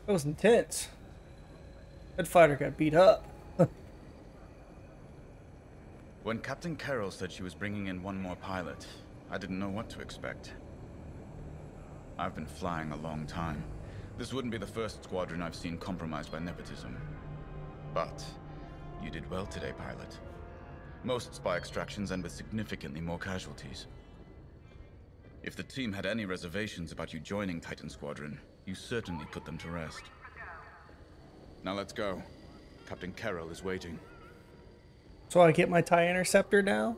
That was intense. That fighter got beat up. When Captain Carroll said she was bringing in one more pilot, I didn't know what to expect. I've been flying a long time. This wouldn't be the first squadron I've seen compromised by nepotism. But you did well today, pilot. Most spy extractions end with significantly more casualties. If the team had any reservations about you joining Titan Squadron, you certainly put them to rest. Now let's go. Captain Carroll is waiting. So I get my TIE interceptor now?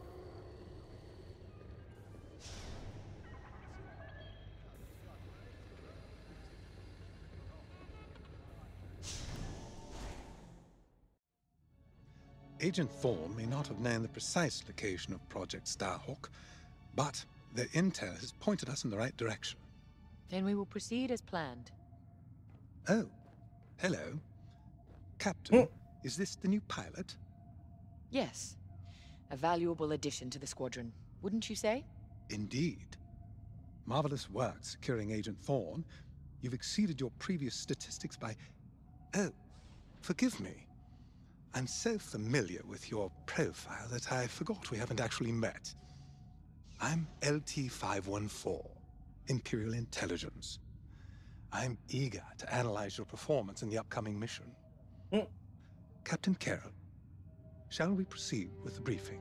Agent Thorne may not have known the precise location of Project Starhawk, but their intel has pointed us in the right direction. Then we will proceed as planned. Oh, hello. Captain, is this the new pilot? Yes. A valuable addition to the squadron, wouldn't you say? Indeed. Marvelous work securing Agent Thorne. You've exceeded your previous statistics by... Oh, forgive me. I'm so familiar with your profile that I forgot we haven't actually met. I'm LT-514, Imperial Intelligence. I'm eager to analyze your performance in the upcoming mission. Captain Carroll, shall we proceed with the briefing?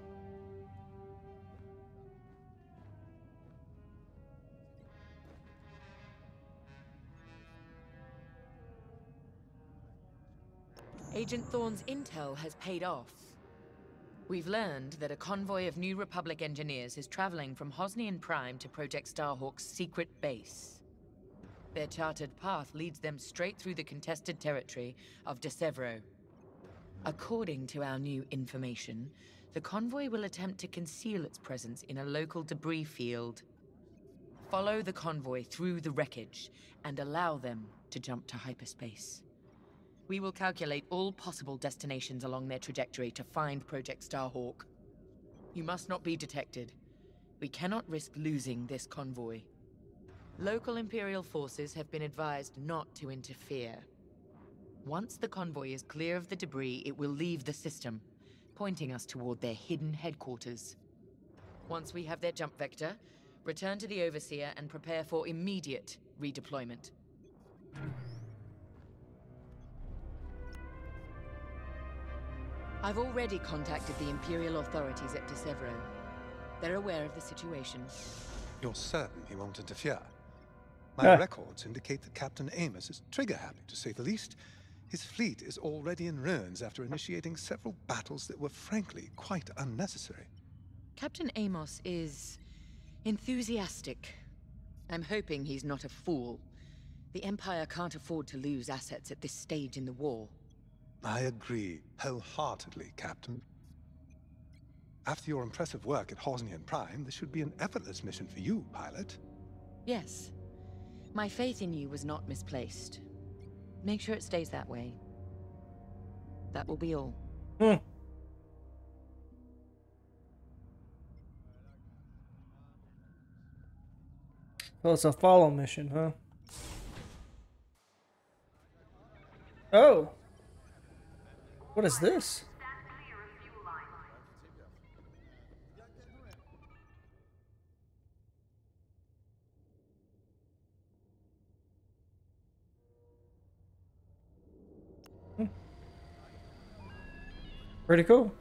Agent Thorne's intel has paid off. We've learned that a convoy of New Republic engineers is traveling from Hosnian Prime to Project Starhawk's secret base. Their charted path leads them straight through the contested territory of Desevro. According to our new information, the convoy will attempt to conceal its presence in a local debris field. Follow the convoy through the wreckage and allow them to jump to hyperspace. We will calculate all possible destinations along their trajectory to find Project Starhawk. You must not be detected. We cannot risk losing this convoy. Local Imperial forces have been advised not to interfere. Once the convoy is clear of the debris, it will leave the system, pointing us toward their hidden headquarters. Once we have their jump vector, return to the Overseer and prepare for immediate redeployment. I've already contacted the Imperial authorities at Desevro. They're aware of the situation. You're certain he won't interfere? My records indicate that Captain Amos is trigger-happy, to say the least. His fleet is already in ruins after initiating several battles that were frankly quite unnecessary. Captain Amos is enthusiastic. I'm hoping he's not a fool. The Empire can't afford to lose assets at this stage in the war. I agree wholeheartedly, Captain. After your impressive work at Hosnian Prime, this should be an effortless mission for you, pilot. Yes. My faith in you was not misplaced. Make sure it stays that way. That will be all. So it's a follow mission, huh? Oh! What is this? Pretty cool.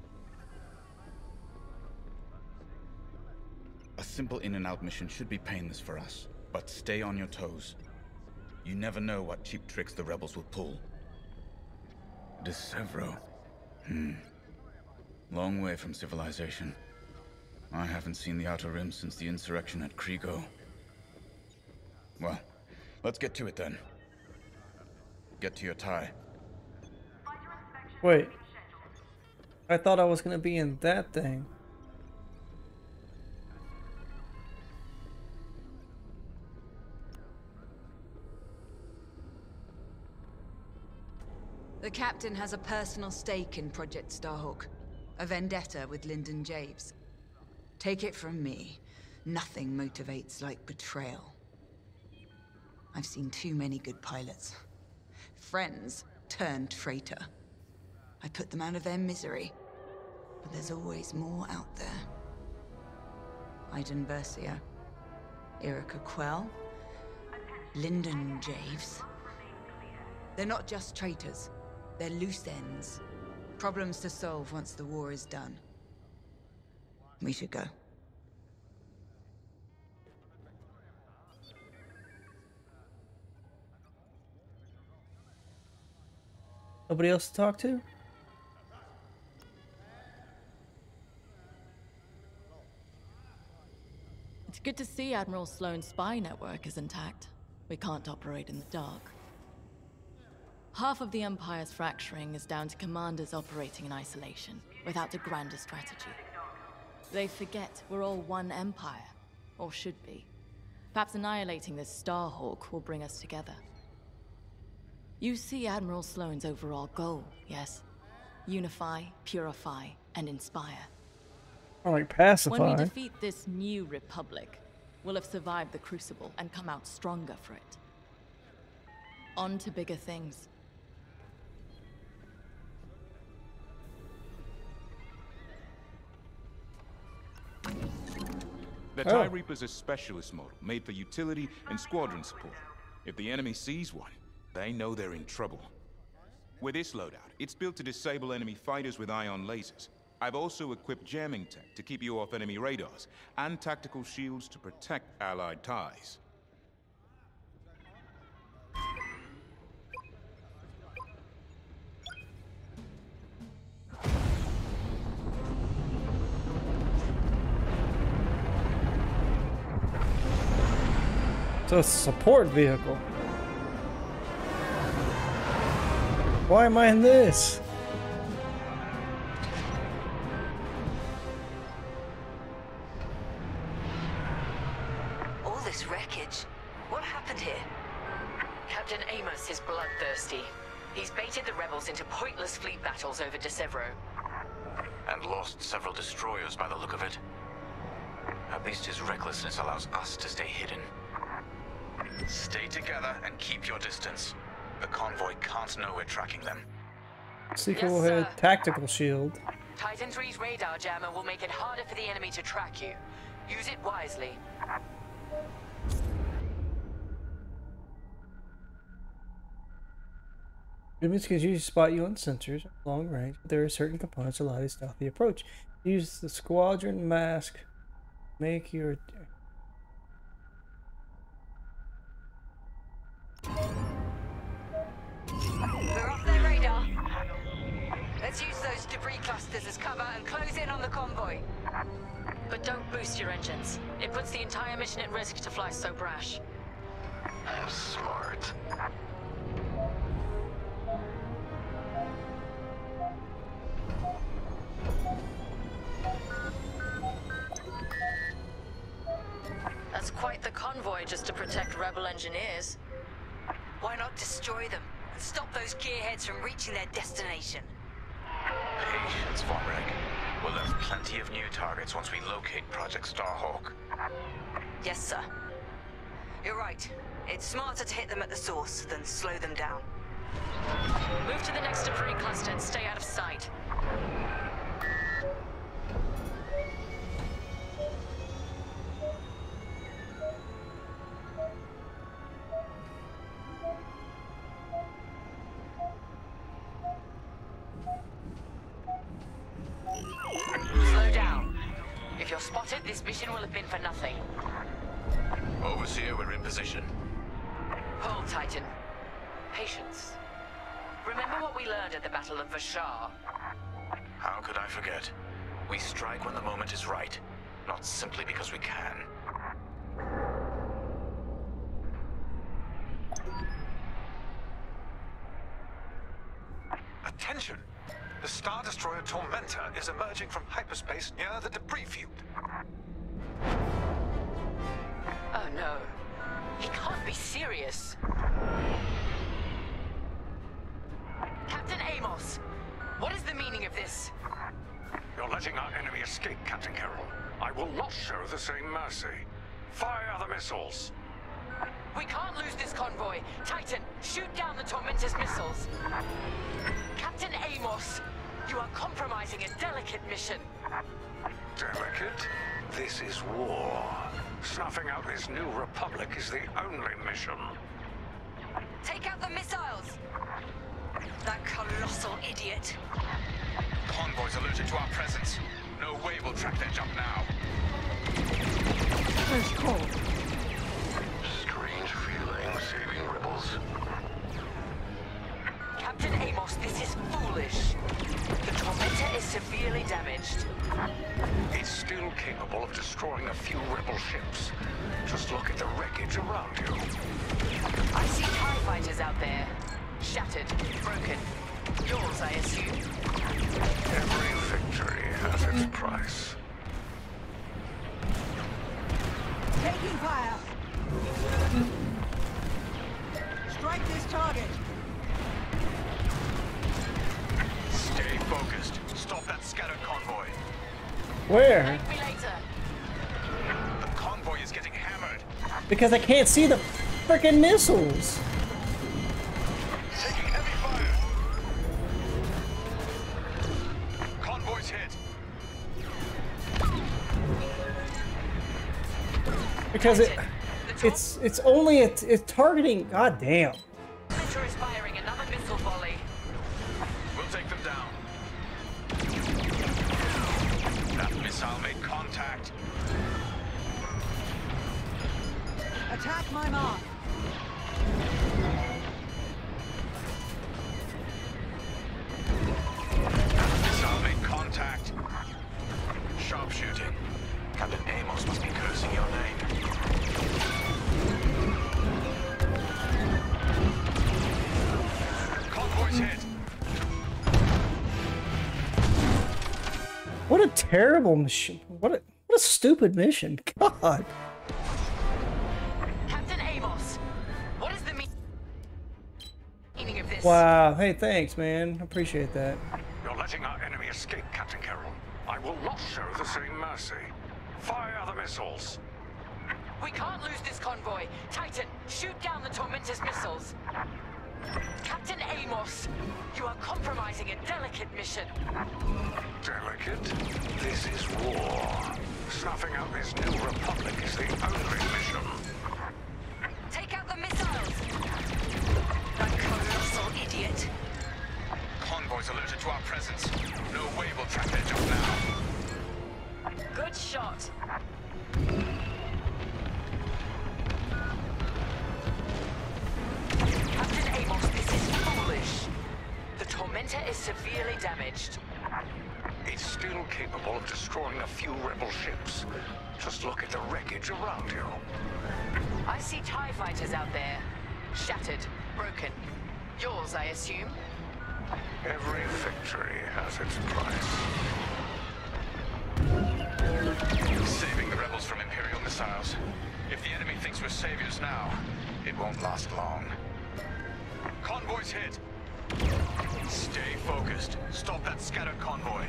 A simple in and out mission should be painless for us, but stay on your toes. You never know what cheap tricks the rebels will pull. Desevro. Long way from civilization. I haven't seen the Outer Rim since the insurrection at Kriego. Well, let's get to it then. Get to your tie. Wait. I thought I was gonna be in that thing. The captain has a personal stake in Project Starhawk. A vendetta with Lyndon Javes. Take it from me, nothing motivates like betrayal. I've seen too many good pilots. Friends turned traitor. I put them out of their misery. But there's always more out there. Iden Versio, Erica Quell, Lyndon Javes. They're not just traitors. They're loose ends. Problems to solve once the war is done. We should go. Nobody else to talk to? It's good to see Admiral Sloane's spy network is intact. We can't operate in the dark. Half of the Empire's fracturing is down to commanders operating in isolation, without a grander strategy. They forget we're all one empire, or should be. Perhaps annihilating this Starhawk will bring us together. You see Admiral Sloane's overall goal, yes? Unify, purify, and inspire. Or like pacify. When we defeat this new republic, we'll have survived the Crucible and come out stronger for it. On to bigger things. The TIE Reaper's a specialist model, made for utility and squadron support. If the enemy sees one, they know they're in trouble. With this loadout, it's built to disable enemy fighters with ion lasers. I've also equipped jamming tech to keep you off enemy radars, and tactical shields to protect Allied TIEs. So it's a support vehicle. Why am I in this? All this wreckage. What happened here? Captain Amos is bloodthirsty. He's baited the rebels into pointless fleet battles over De Severo. And lost several destroyers by the look of it. At least his recklessness allows us to stay hidden. Stay together and keep your distance. The convoy can't know we're tracking them. Sequel Yes, head sir. tactical shield. Titan 3's radar jammer will make it harder for the enemy to track you. Use it wisely. Movements can usually spot you on sensors at long range, but there are certain components that allow a stealthy approach. Use the squadron mask. Make your... We're off their radar. Let's use those debris clusters as cover and close in on the convoy. But don't boost your engines. It puts the entire mission at risk to fly so brash. Smart. That's quite the convoy just to protect rebel engineers. Why not destroy them and stop those gearheads from reaching their destination? Patience, Von Reg. We'll have plenty of new targets once we locate Project Starhawk. Yes, sir. You're right. It's smarter to hit them at the source than slow them down. Move to the next debris cluster and stay out of sight. Slow down. If you're spotted, this mission will have been for nothing. Overseer, we're in position. Hold, Titan. Patience. Remember what we learned at the Battle of Vashar? How could I forget? We strike when the moment is right, not simply because we can. Attention! The Star Destroyer Tormentor is emerging from hyperspace near the debris field. Oh no. He can't be serious. Captain Amos, what is the meaning of this? You're letting our enemy escape, Captain Carroll. I will not show the same mercy. Fire the missiles. We can't lose this convoy. Titan, shoot! shoot down the Tormentor's missiles. Captain Amos, you are compromising a delicate mission. Delicate? This is war. Snuffing out this new republic is the only mission. Take out the missiles! That colossal idiot. Convoys alerted to our presence. No way we'll track their jump now. First call. Strange feeling saving rebels. Captain Amos, this is foolish. The Tormentor is severely damaged. It's still capable of destroying a few rebel ships. Just look at the wreckage around you. I see TIE fighters out there. Shattered, broken. Yours, I assume. Every victory has its price. Taking fire! Strike this target! Stay focused. Stop that scattered convoy. Where? Thank me later. The convoy is getting hammered. Because I can't see the freaking missiles. Taking heavy fire. Convoy's hit. Because it's only it's targeting. God damn. Tormentor is firing another missile volley. We'll take them down. That missile made contact. Attack my mark! That missile made contact. Sharpshooting. Captain Amos must be cursing your name. Convoy's hit. What a terrible mission. What a stupid mission. God. Captain Amos, what is the meaning of this? Wow. Hey, thanks, man. Appreciate that. You're letting our enemy escape, Captain Carroll. I will not show the same mercy. Fire the missiles. We can't lose this convoy. Titan, shoot down the Tormentor's missiles. Captain Amos, you are compromising a delicate mission. Delicate? This is war. Snuffing out this new republic is the only mission. Take out the missiles! That colossal idiot. Convoys alerted to our presence. No way we'll track their jump now. Good shot. Captain Amos, this is foolish. The Tormentor is severely damaged. It's still capable of destroying a few rebel ships. Just look at the wreckage around you. I see TIE fighters out there. Shattered, broken. Yours, I assume. Every victory has its price. Saving the rebels from Imperial missiles. If the enemy thinks we're saviors now, it won't last long. Convoy's hit. Stay focused. Stop that scattered convoy.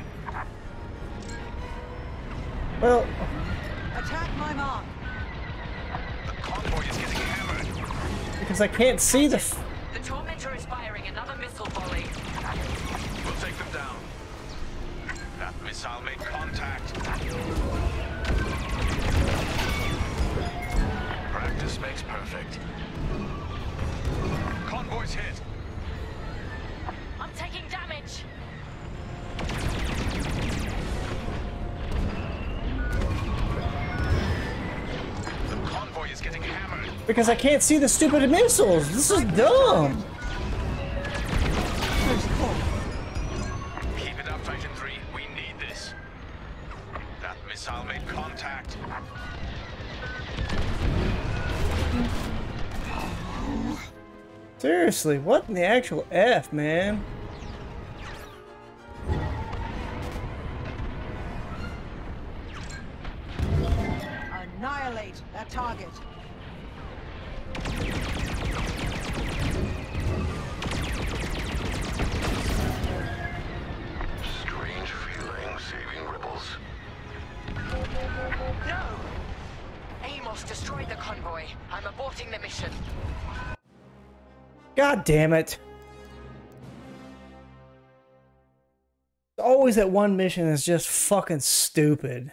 Well, Attack my mark! The convoy is getting hammered. because I can't see the. The Tormentor is firing another missile volley. We'll take them down. That missile made contact. Practice makes perfect. Convoy's hit. I'm taking damage. The convoy is getting hammered. Because I can't see the stupid missiles. This is dumb. First call. Keep it up, Titan 3. We need this. That missile made contact. Seriously, what in the actual F, man? Annihilate that target. Strange feeling saving rebels. No! Amos destroyed the convoy. I'm aborting the mission. God damn it. Always that one mission is just fucking stupid.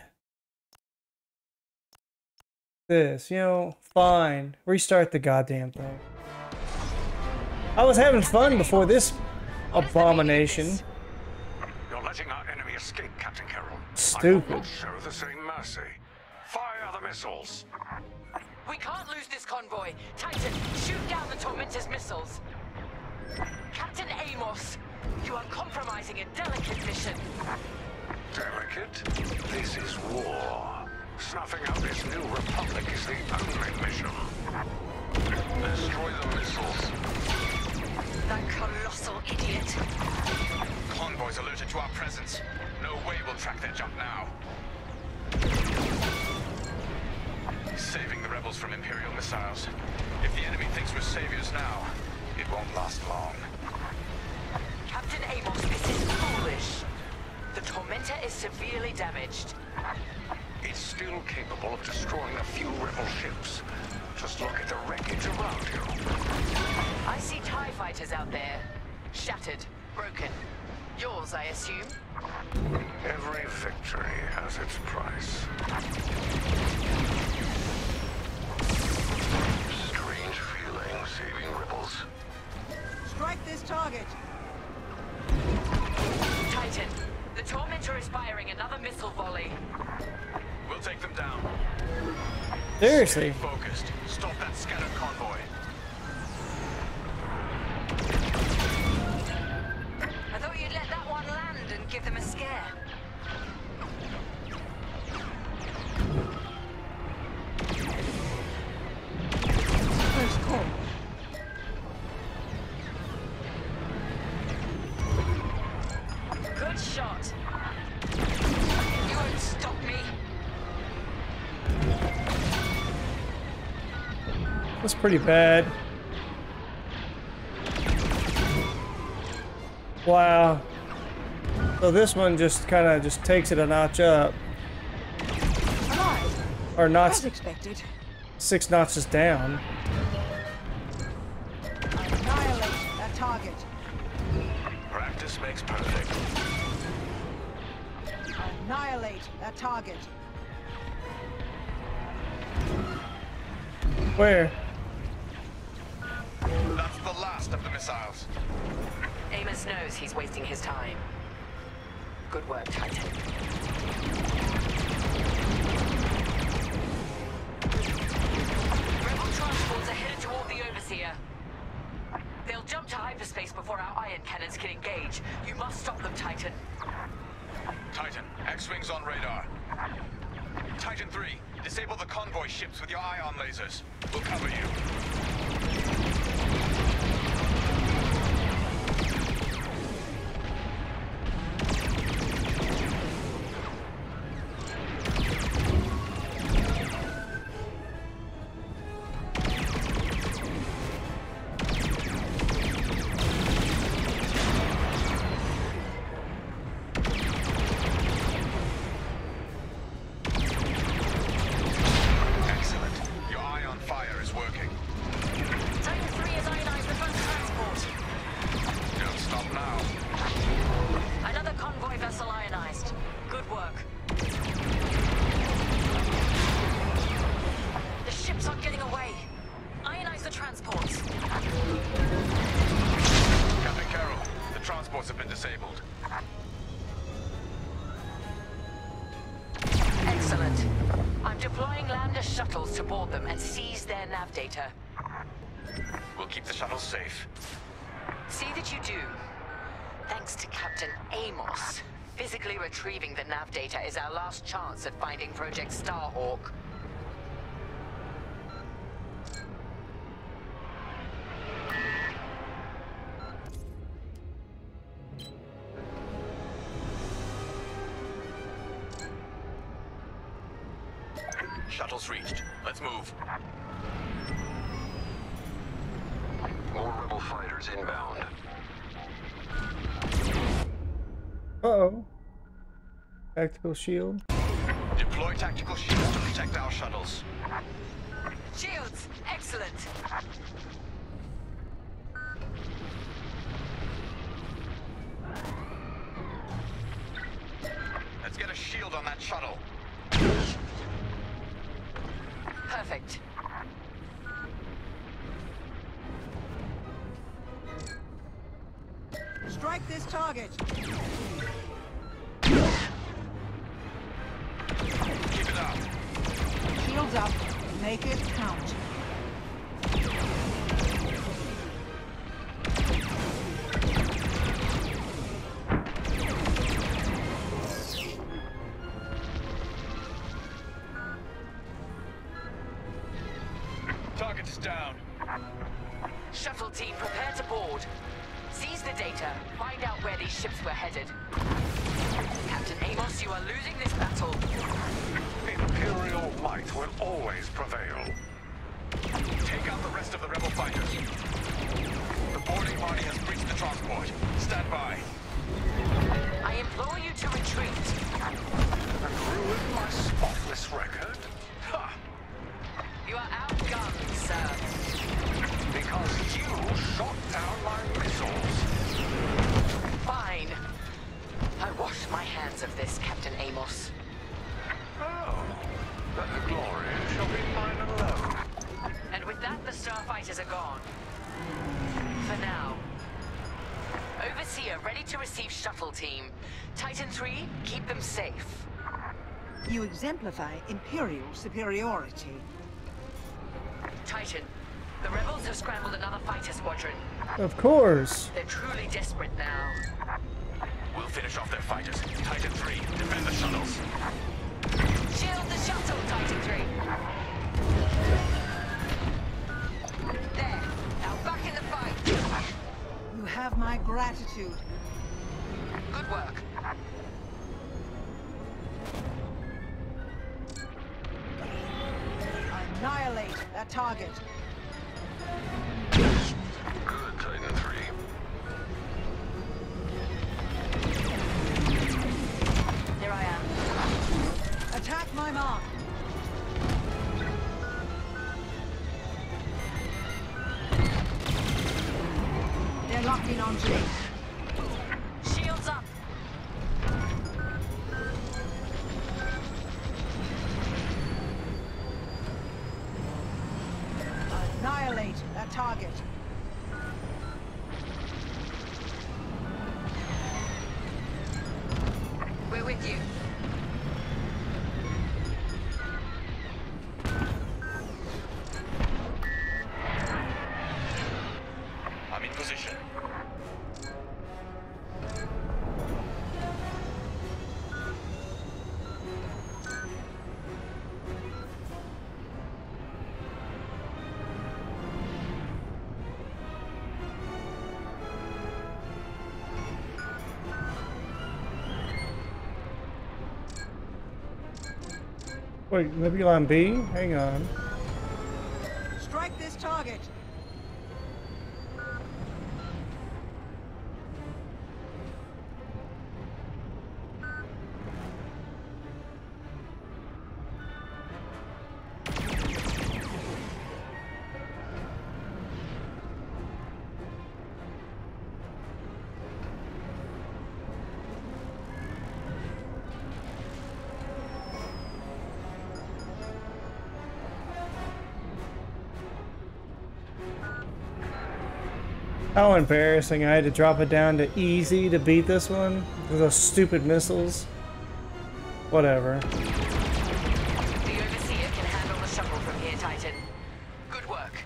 This, you know, fine. Restart the goddamn thing. I was having fun before this abomination. You're letting our enemy escape, Captain Carroll. Stupid. I will not show the same mercy. Fire the missiles. We can't lose this convoy. Titan, shoot down the Tormentor's missiles. Captain Amos, you are compromising a delicate mission. Delicate? This is war. Snuffing out this new republic is the only mission. Destroy the missiles. That colossal idiot. Convoys alerted to our presence. No way we'll track their jump now. Saving the rebels from Imperial missiles. If the enemy thinks we're saviors now, it won't last long. Captain Amos, this is foolish. The Tormentor is severely damaged. It's still capable of destroying a few rebel ships. Just look at the wreckage around you. I see TIE fighters out there. Shattered, broken. Yours, I assume? Every victory has its price. Strange feeling saving rebels. Strike this target. Titan, the Tormentor is firing another missile volley. We'll take them down. Seriously. Stay focused. Stop that scattered convoy. I thought you'd let that one land and give them a scare. First call. Good shot. You won't stop me. That's pretty bad. Wow. So this one just kind of just takes it a notch up. Alive. Or not As expected. 6 notches down. Annihilate that target. Practice makes perfect. Annihilate that target. Where? That's the last of the missiles. Amos knows he's wasting his time. Good work, Titan. Rebel transports are headed toward the Overseer. They'll jump to hyperspace before our ion cannons can engage. You must stop them, Titan. Titan, X-Wings on radar. Titan 3, disable the convoy ships with your ion lasers. We'll cover you. Shuttles to board them and seize their nav data. We'll keep the shuttles safe. See that you do. Thanks to Captain Amos, physically retrieving the nav data is our last chance at finding Project Starhawk. Shuttles reached. Let's move. More rebel fighters inbound. Uh-oh. Tactical shield. Deploy tactical shields to protect our shuttles. Shields! Excellent! Strike this target. Keep it up. Shields up. Make it count. Target's down. Shuttle team, prepare to board. Seize the data. Find out where these ships were headed. Captain Amos, you are losing this battle. Imperial might will always prevail. Take out the rest of the rebel fighters. The boarding party has breached the transport. Stand by. I implore you to retreat. And ruin my spotless record? Ha! You are outgunned, sir. Because you shot down my missiles. Fine. I wash my hands of this, Captain Amos. Oh, then the glory shall be mine alone. And with that, the starfighters are gone. For now. Overseer, ready to receive shuttle team. Titan 3, keep them safe. You exemplify Imperial superiority. Titan, the rebels have scrambled another fighter squadron. Of course. They're truly desperate now. We'll finish off their fighters. Titan 3, defend the shuttles. Shield the shuttle, Titan 3. There. Now back in the fight. You have my gratitude. Good work. Annihilate that target. Good, Titan 3. Here I am. Attack my mark. They're locked in on me. Shields up. Annihilate that target. We're with you. I'm in position. Wait, Nebulon B? Hang on. Strike this target. How embarrassing. I had to drop it down to easy to beat this one. Those stupid missiles. Whatever. The Overseer can handle the shuttle from here, Titan. Good work.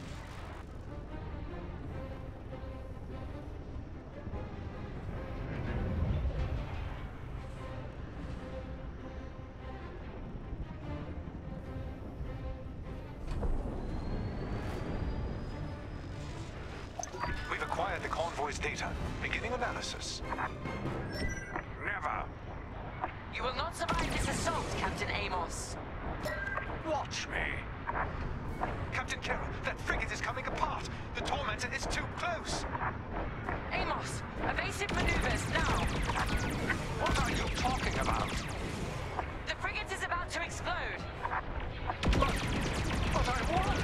We've acquired the convoy's data. Beginning analysis. Never. You will not survive this assault, Captain Amos. Watch me. Captain Carroll, that frigate is coming apart. The Tormentor is too close. Amos, evasive maneuvers now. What are you talking about? The frigate is about to explode. But I won.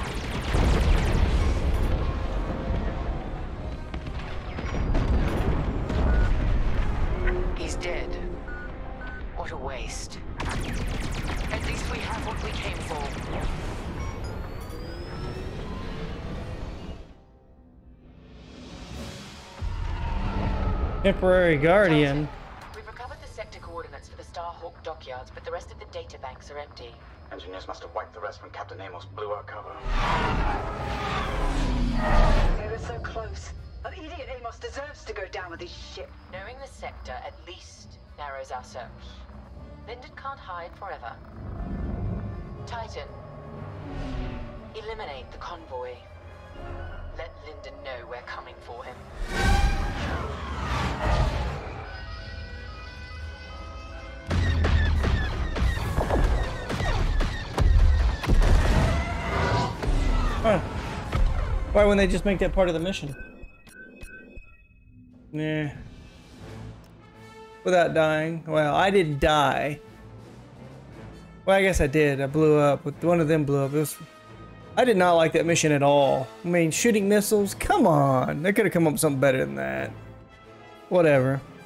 He's dead. What a waste. At least we have what we came for. Temporary guardian. We've recovered the sector coordinates for the Starhawk dockyards, but the rest of the data banks are empty. Engineers must have wiped the rest when Captain Amos blew our cover. They were so close. That idiot Amos deserves to go down with his ship. Knowing the sector at least narrows our search. Lyndon can't hide forever. Titan, eliminate the convoy. Let Lyndon know we're coming for him. Huh. Why wouldn't they just make that part of the mission? Nah. Without dying. Well, I didn't die. Well, I guess I did. I blew up. One of them blew up. I did not like that mission at all. I mean, shooting missiles? Come on. They could have come up with something better than that. Whatever.